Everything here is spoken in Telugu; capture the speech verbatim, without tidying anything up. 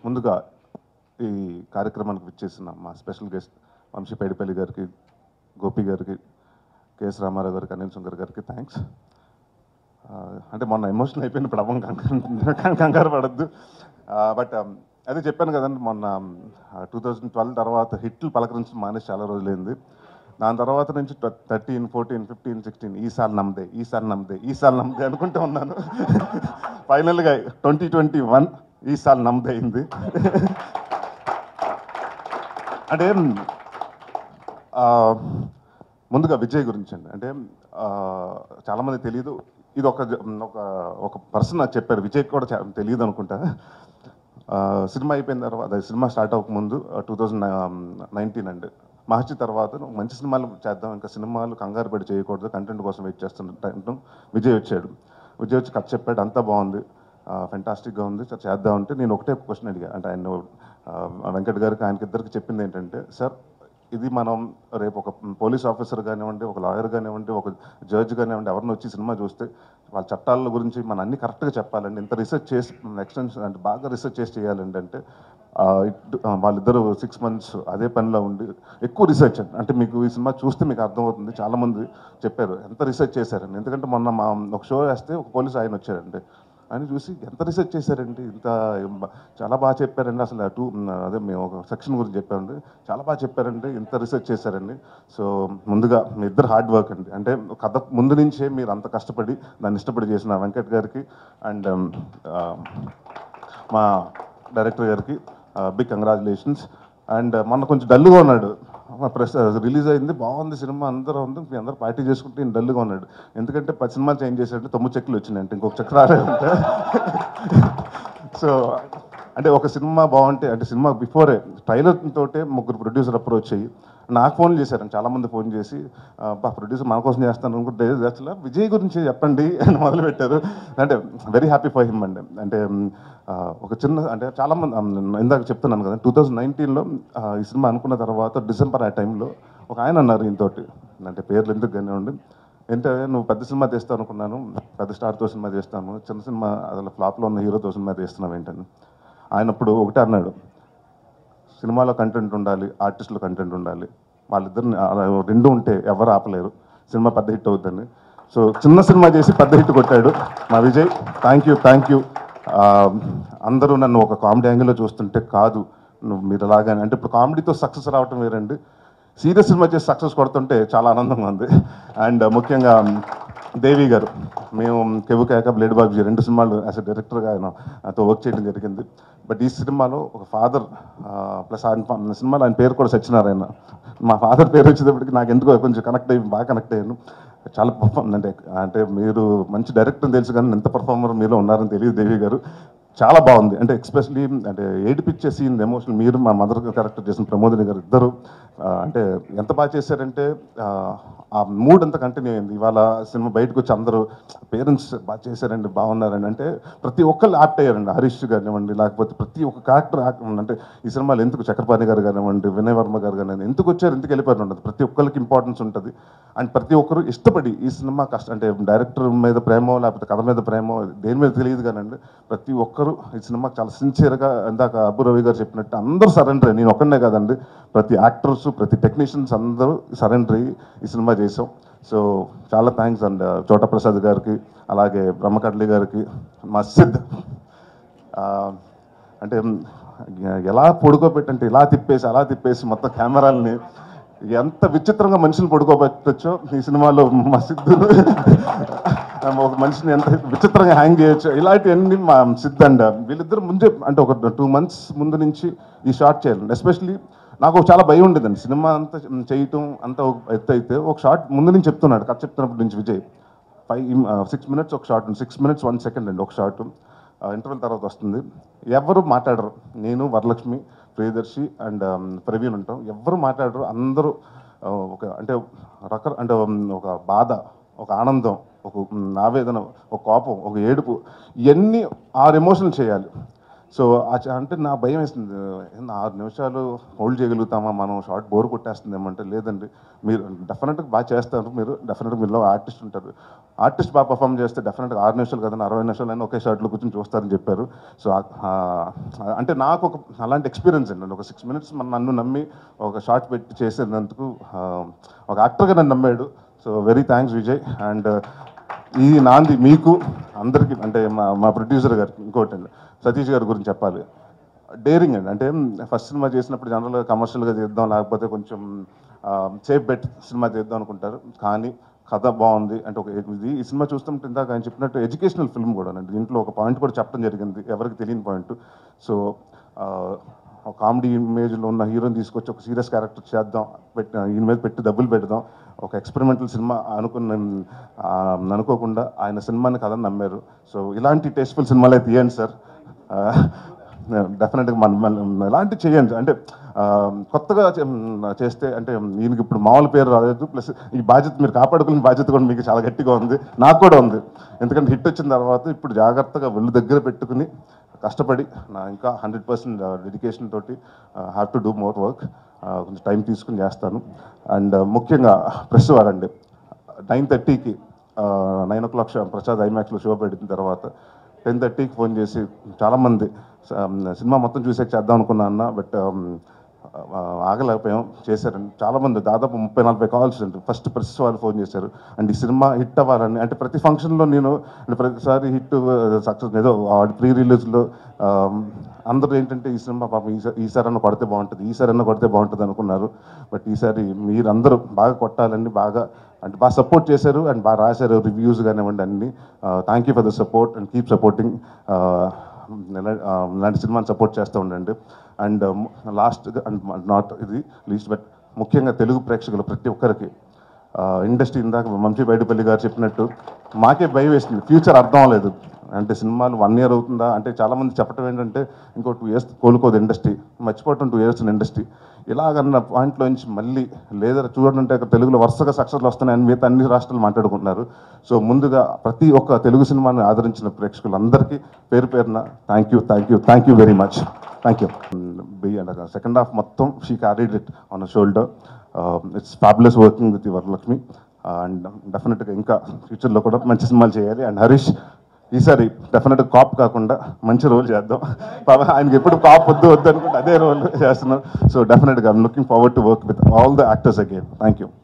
ముందుగా ఈ కార్యక్రమానికి విచ్చేసిన మా స్పెషల్ గెస్ట్ వంశీ పైడిపల్లి గారికి, గోపి గారికి, కేఎస్ రామారావు గారికి, అనిల్ శంకర్ గారికి థ్యాంక్స్. అంటే మొన్న ఎమోషనల్ అయిపోయినప్పుడు అవ్వం కంగారు కంగారు పడద్దు. బట్ అదే చెప్పాను కదండి, మొన్న టూ థౌజండ్ ట్వెల్వ్ తర్వాత హిట్లు పలకరించడం మానేసి చాలా రోజులైంది. దాని తర్వాత నుంచి థర్టీన్ ఫోర్టీన్ ఫిఫ్టీన్ సిక్స్టీన్ ఈసారి నమ్మదే ఈసారి నమ్మదే ఈసారి నమ్మదే అనుకుంటూ ఉన్నాను. ఫైనల్గా ట్వంటీ ట్వంటీ వన్ ఈసారి నమ్మదే అయింది. అంటే ముందుగా విజయ్ గురించి అండి, అంటే చాలామంది తెలియదు, ఇది ఒక ఒక ఒక పర్సన్ నాకు చెప్పారు, విజయ్ కూడా తెలియదు అనుకుంటా. సినిమా అయిపోయిన తర్వాత, సినిమా స్టార్ట్ అవ్వకముందు టూ థౌజండ్ నైన్టీన్ అండి, మహర్షి తర్వాత మంచి సినిమాలు చేద్దాం, ఇంకా సినిమాలు కంగారు పడి చేయకూడదు, కంటెంట్ కోసం వెయిట్ చేస్తున్న టైంలో విజయ్ వచ్చాడు. విజయ్ వచ్చి కథ చెప్పాడు, అంతా బాగుంది, ఫెంటాస్టిక్గా ఉంది సార్, చేద్దాం అంటే నేను ఒకటే క్వశ్చన్ అడిగా. అంటే ఆయన వెంకట్ గారికి ఆయనకి ఇద్దరికి చెప్పింది ఏంటంటే, సార్ ఇది మనం రేపు ఒక పోలీస్ ఆఫీసర్ కానివ్వండి, ఒక లాయర్ కానివ్వండి, ఒక జడ్జ్ కానివ్వండి, ఎవరిని వచ్చి సినిమా చూస్తే వాళ్ళ చట్టాల గురించి మనం అన్ని కరెక్ట్గా చెప్పాలండి, ఇంత రీసెర్చ్ చేసి ఎక్స్టెన్షన్ అంటే బాగా రీసెర్చ్ చేసి చేయాలండి అంటే, వాళ్ళిద్దరూ సిక్స్ మంత్స్ అదే పనిలో ఉండి ఎక్కువ రీసెర్చ్ అండి. అంటే మీకు ఈ సినిమా చూస్తే మీకు అర్థమవుతుంది, చాలామంది చెప్పారు ఎంత రీసెర్చ్ చేశారండి. ఎందుకంటే మొన్న మా ఒక షో వేస్తే ఒక పోలీస్ ఆయన వచ్చారండి, అని చూసి ఎంత రీసెర్చ్ చేశారండి, ఇంత చాలా బాగా చెప్పారండి, అసలు టూ అదే మేము ఒక సెక్షన్ గురించి చెప్పామండి, చాలా బాగా చెప్పారండి, ఇంత రీసెర్చ్ చేశారండి. సో ముందుగా మీ ఇద్దరు హార్డ్ వర్క్ అండి, అంటే కథ ముందు నుంచే మీరు అంత కష్టపడి దాన్ని ఇష్టపడి చేసిన వెంకట్ గారికి అండ్ మా డైరెక్టర్ గారికి బిగ్ కంగ్రాచులేషన్స్. అండ్ మొన్న కొంచెం డల్గా ఉన్నాడు, ప్రెస్ రిలీజ్ అయింది, బాగుంది సినిమా, అందరూ ఉంది, మీ అందరూ పార్టీ చేసుకుంటే నేను డల్గా ఉన్నాడు. ఎందుకంటే పది సినిమాలు చేంజ్ చేశాడంటే తొమ్మిది చెక్కులు వచ్చినాయంటే ఇంకొక చెక్ రాలేదంటే. సో అంటే ఒక సినిమా బాగుంటే, అంటే సినిమా బిఫోరే ట్రైలర్ తోటే ముగ్గురు ప్రొడ్యూసర్ అప్రోచ్ అయ్యి నాకు ఫోన్ చేశారండి, చాలామంది ఫోన్ చేసి బా ప్రొడ్యూసర్ మన కోసం చేస్తాను అనుకుంటే అసలు విజయ్ గురించి చెప్పండి అని మొదలుపెట్టారు. అంటే వెరీ హ్యాపీ ఫర్ హిమ్ అండి. అంటే ఒక చిన్న, అంటే చాలామంది ఇందాక చెప్తున్నాను కదా, టూ థౌజండ్ నైన్టీన్లో ఈ సినిమా అనుకున్న తర్వాత డిసెంబర్ ఆ టైంలో ఒక ఆయన అన్నారు ఈయనతోటి, అంటే పేర్లు ఎందుకు కానివ్వండి, అంటే నువ్వు పెద్ద సినిమా తీస్తావు అనుకున్నాను, పెద్ద స్టార్తో సినిమా చేస్తాను, చిన్న సినిమా అసలు ఫ్లాప్లో ఉన్న హీరోతో సినిమా తీస్తున్నావు ఏంటని. ఆయన అప్పుడు ఒకటే అన్నాడు, సినిమాలో కంటెంట్ ఉండాలి, ఆర్టిస్టులో కంటెంట్ ఉండాలి, వాళ్ళిద్దరిని రెండు ఉంటే ఎవరు ఆపలేరు, సినిమా పెద్ద హిట్ అవుతుందని. సో చిన్న సినిమా చేసి పెద్ద హిట్ కొట్టాడు మా Vijay. Thank you thank you. అందరూ నన్ను ఒక కామెడీ యాంగిల్లో చూస్తుంటే కాదు, నువ్వు మీరు అలాగానే, అంటే ఇప్పుడు కామెడీతో సక్సెస్ రావటం వేరండి, సీరియస్ సినిమా చేసి సక్సెస్ కొడుతుంటే చాలా ఆనందంగా ఉంది. అండ్ ముఖ్యంగా దేవి గారు, మేము కెవు కేక బ్లేడ్ బాబుజీ రెండు సినిమాలు యాజ్ ఎ డైరెక్టర్గా ఆయన నాతో వర్క్ చేయడం జరిగింది. బట్ ఈ సినిమాలో ఒక ఫాదర్ ప్లస్ ఆయన సినిమాలో ఆయన పేరు కూడా సత్యనారాయణ, మా ఫాదర్ పేరు వచ్చేటప్పటికి నాకు ఎందుకో కొంచెం కనెక్ట్ అయ్యి బాగా కనెక్ట్ అయ్యాను. చాలా పర్ఫార్మ్ అంటే అంటే మీరు మంచి డైరెక్టర్ తెలుసు కానీ ఎంత పర్ఫార్మర్ మీలో ఉన్నారని తెలియదు దేవి గారు, చాలా బాగుంది. అంటే ఎక్స్పెషలీ అంటే ఏడిపిచ్చే సీన్ ఎమోషనల్, మీరు మా మదర్ క్యారెక్టర్ చేసిన ప్రమోదిని గారు ఇద్దరు అంటే ఎంత బాగా చేశారంటే ఆ మూడ్ అంతా కంటిన్యూ అయింది. ఇవాళ సినిమా బయటకు వచ్చి అందరూ పేరెంట్స్ బాగా చేశారండి, బాగున్నారండి అంటే ప్రతి ఒక్కళ్ళు యాక్ట్ అయ్యారండి, హరీష్ కానివ్వండి, లేకపోతే ప్రతి ఒక్క క్యారెక్టర్ యాక్ట్, అంటే ఈ సినిమాలో ఎందుకు చక్రపాణి గారు కానివ్వండి, వినయ్ వర్మ గారు కానివ్వండి, ఎందుకు వచ్చారు ఎందుకు వెళ్ళిపోయారు ఉంటుంది, ప్రతి ఒక్కరికి ఇంపార్టెన్స్ ఉంటుంది. అండ్ ప్రతి ఒక్కరు ఇష్టపడి ఈ సినిమా కష్టం, అంటే డైరెక్టర్ మీద ప్రేమో లేకపోతే కథ మీద ప్రేమో దేని మీద తెలియదు కానండి, ప్రతి ఒక్కరు ఈ సినిమాకి చాలా సిన్సియర్గా, ఇందాక అబ్బు రవి గారు చెప్పినట్టు అందరూ సరెండర్, నేను ఒక్కనే కాదండి, ప్రతి యాక్టర్స్ ప్రతి టెక్నీషియన్స్ అందరూ సరెండర్ అయ్యి ఈ సినిమా చేసాం. సో చాలా థ్యాంక్స్ అండ్ చోటా ప్రసాద్ గారికి, అలాగే బ్రహ్మకట్లి గారికి, మా సిద్ అంటే ఎలా పడుకోబెట్టంటే ఇలా తిప్పేసి అలా తిప్పేసి మొత్తం కెమెరాలని ఎంత విచిత్రంగా మనుషులు పడుకోబెట్టచ్చో ఈ సినిమాలో మా సిద్ధు ఒక మనిషిని ఎంత విచిత్రంగా హ్యాంగ్ చేయొచ్చు, ఇలాంటివన్నీ మా సిద్ధు అండ్ వీళ్ళిద్దరు ముందే, అంటే ఒక టూ మంత్స్ ముందు నుంచి ఈ షార్ట్ చేయాలండి. ఎస్పెషలీ నాకు చాలా భయం ఉండేదండి సినిమా అంతా చేయటం అంతా ఎత్తు అయితే, ఒక షార్ట్ ముందు నుంచి చెప్తున్నాడు, కథ చెప్తున్నప్పటి నుంచి విజయ్ ఫైవ్ సిక్స్ మినిట్స్ ఒక short, six minutes one second అండి ఒక షార్ట్, ఇంటర్వెల్ తర్వాత వస్తుంది, ఎవరు మాట్లాడరు, నేను వరలక్ష్మి ప్రియదర్శి అండ్ ప్రవీణ్ ఉంటాం, ఎవరు మాట్లాడరు, అందరూ ఒక అంటే రక అంటే ఒక బాధ, ఒక ఆనందం, ఒక ఆవేదన, ఒక కోపం, ఒక ఏడుపు, ఇవన్నీ ఆరు ఎమోషనల్ చేయాలి. సో అంటే నా భయం వేస్తుంది, ఆరు నిమిషాలు హోల్డ్ చేయగలుగుతామా మనం, షార్ట్ బోర్ కొట్టేస్తుంది ఏమంటే, లేదండి మీరు డెఫినెట్గా బాగా చేస్తారు, మీరు డెఫినెట్గా మీలో ఆర్టిస్ట్ ఉంటారు, ఆర్టిస్ట్ బాగా పర్ఫామ్ చేస్తే డెఫినెట్గా ఆరు నిమిషాలు కదా అరవై నిమిషాలు అయినా ఒకే షార్ట్లో కూర్చొని చూస్తారని చెప్పారు. సో అంటే నాకు ఒక అలాంటి ఎక్స్పీరియన్స్ అండి, ఒక సిక్స్ మినిట్స్ మన నన్ను నమ్మి ఒక షార్ట్ పెట్టి చేసేందుకు ఒక యాక్టర్గా నన్ను నమ్మాడు. So very thanks Vijay. And ఈ నాంది మీకు అందరికీ, అంటే మా మా ప్రొడ్యూసర్ గారికి ఇంకోటి అండి, సతీష్ గారి గురించి చెప్పాలి. డేరింగ్ అండి, అంటే ఫస్ట్ సినిమా చేసినప్పుడు జనరల్గా కమర్షియల్గా చేద్దాం, లేకపోతే కొంచెం సేఫ్ బెట్ సినిమా చేద్దాం అనుకుంటారు, కానీ కథ బాగుంది. అంటే ఒక ఇది ఈ సినిమా చూస్తుంటే ఇందాక ఆయన చెప్పినట్టు ఎడ్యుకేషనల్ ఫిల్మ్ కూడా అండి, దీంట్లో ఒక పాయింట్ కూడా చెప్పడం జరిగింది, ఎవరికి తెలియని పాయింట్. సో కామెడీ ఇమేజ్లో ఉన్న హీరోని తీసుకొచ్చి ఒక సీరియస్ క్యారెక్టర్ చేద్దాం, పెట్టి ఈయన మీద పెట్టి డబ్బులు పెడదాం, ఒక ఎక్స్పెరిమెంటల్ సినిమా అనుకున్న అనుకోకుండా ఆయన సినిమాని కథని నమ్మారు. సో ఇలాంటి టేస్ట్ఫుల్ సినిమాలే తీయండి సార్, డెఫినెట్గా మన మన ఇలాంటి చేయండి. అంటే కొత్తగా చేస్తే, అంటే ఈయనకి ఇప్పుడు మామూలు పేరు రాలేదు, ప్లస్ ఈ బాధ్యత మీరు కాపాడుకునే బాధ్యత కూడా మీకు చాలా గట్టిగా ఉంది, నాకు కూడా ఉంది. ఎందుకంటే హిట్ వచ్చిన తర్వాత ఇప్పుడు జాగ్రత్తగా ఒళ్ళు దగ్గర పెట్టుకుని కష్టపడి నా ఇంకా హండ్రెడ్ పర్సెంట్ డెడికేషన్ తోటి have to do more work, కొంచెం టైం తీసుకుని చేస్తాను. అండ్ ముఖ్యంగా ప్రెస్ వారండి, నైన్ థర్టీకి నైన్ ఓ క్లాక్ ప్రసాద్ ఐమాక్స్లో షో పెట్టిన తర్వాత టెన్ థర్టీకి ఫోన్ చేసి చాలామంది సినిమా మొత్తం చూసే చేద్దాం అనుకున్నా అన్న, బట్ ఆగలేకపోయాం, చేశారండి చాలామంది, దాదాపు ముప్పై నలభై కాల్స్ అండి. ఫస్ట్ ప్రెస్ వాళ్ళు ఫోన్ చేశారు, అండ్ ఈ సినిమా హిట్ అవ్వాలని. అంటే ప్రతి ఫంక్షన్లో నేను ప్రతిసారి హిట్ సక్సెస్ ఏదో ప్రీ రిలీజ్లో అందరూ ఏంటంటే ఈ సినిమా పాపం ఈసారి ఈసారన్నా కొడితే బాగుంటుంది, ఈసారన్నా కొడితే బాగుంటుంది అనుకున్నారు. బట్ ఈసారి మీరందరూ బాగా కొట్టాలని, బాగా అంటే బాగా సపోర్ట్ చేశారు, అండ్ బాగా రాశారు రివ్యూస్ కానివ్వండి అన్ని. Thank you for the support and keep supporting. ఇలాంటి సినిమాని సపోర్ట్ చేస్తూ ఉండండి. అండ్ లాస్ట్ అండ్ నాట్ ఇది లీస్ట్ బట్ ముఖ్యంగా తెలుగు ప్రేక్షకులు ప్రతి ఒక్కరికి, ఇండస్ట్రీ ఇందాక వంశీ బైడిపల్లి గారు చెప్పినట్టు మాకే భయం వేస్తుంది, ఫ్యూచర్ అర్థం అవ్వలేదు. అంటే సినిమాలు వన్ ఇయర్ అవుతుందా అంటే, చాలామంది చెప్పడం ఏంటంటే ఇంకో టూ ఇయర్స్ కోలుకోదు ఇండస్ట్రీ, మర్చిపోవటం టూ ఇయర్స్ ఇండస్ట్రీ ఇలాగన్న పాయింట్లో నుంచి మళ్ళీ లేదా చూడంటే తెలుగులో వరుసగా సక్సెస్లు వస్తున్నాయని మిగతా అన్ని రాష్ట్రాలు మాట్లాడుకుంటున్నారు. సో ముందుగా ప్రతి ఒక్క తెలుగు సినిమాని ఆదరించిన ప్రేక్షకులందరికీ పేరు పేరున thank you thank you thank you very much. Thank you. Second half మొత్తం she carried it on a shoulder. It's fabulous working with Varalakshmi, and డెఫినెట్గా ఇంకా ఫ్యూచర్లో కూడా మంచి సినిమాలు చేయాలి. అండ్ హరీష్ ఈసారి డెఫినెట్గా కాప్ కాకుండా మంచి రోల్ చేద్దాం, ఆయనకి ఎప్పుడు కాప్ వద్దు వద్దు అనుకుంటే అదే రోల్ చేస్తున్నాం. సో డెఫినెట్గా I'm looking forward to work with all the actors again. Thank you.